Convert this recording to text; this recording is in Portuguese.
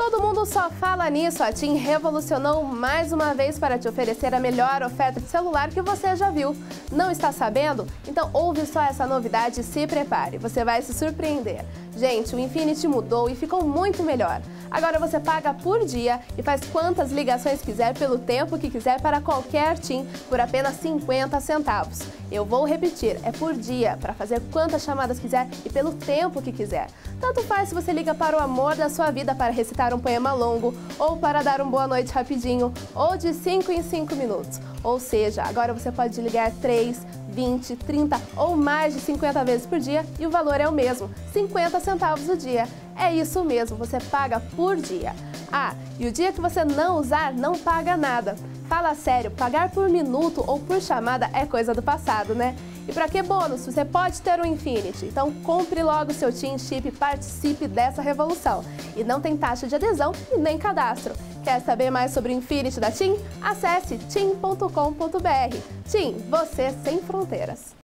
Todo mundo só fala nisso, a TIM revolucionou mais uma vez para te oferecer a melhor oferta de celular que você já viu. Não está sabendo? Então ouve só essa novidade e se prepare, você vai se surpreender. Gente, o Infinity mudou e ficou muito melhor. Agora você paga por dia e faz quantas ligações quiser pelo tempo que quiser para qualquer TIM por apenas 50 centavos. Eu vou repetir, é por dia, para fazer quantas chamadas quiser e pelo tempo que quiser. Tanto faz se você liga para o amor da sua vida para recitar um poema longo, ou para dar uma boa noite rapidinho, ou de 5 em 5 minutos. Ou seja, agora você pode ligar 3, 20, 30 ou mais de 50 vezes por dia e o valor é o mesmo, 50 centavos o dia. É isso mesmo, você paga por dia. Ah, e o dia que você não usar, não paga nada. Fala sério, pagar por minuto ou por chamada é coisa do passado, né? E para que bônus? Você pode ter um Infinity. Então compre logo seu TIM Chip e participe dessa revolução. E não tem taxa de adesão e nem cadastro. Quer saber mais sobre o Infinity da TIM? Acesse tim.com.br. TIM, você sem fronteiras.